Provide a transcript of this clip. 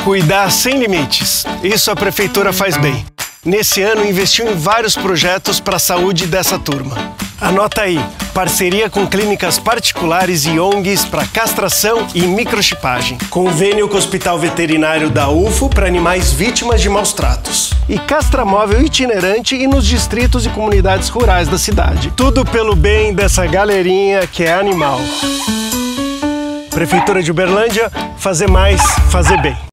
Cuidar sem limites. Isso a Prefeitura faz bem. Nesse ano, investiu em vários projetos para a saúde dessa turma. Anota aí, parceria com clínicas particulares e ONGs para castração e microchipagem. Convênio com o Hospital Veterinário da UFO para animais vítimas de maus tratos. E castramóvel itinerante e nos distritos e comunidades rurais da cidade. Tudo pelo bem dessa galerinha que é animal. Prefeitura de Uberlândia, fazer mais, fazer bem.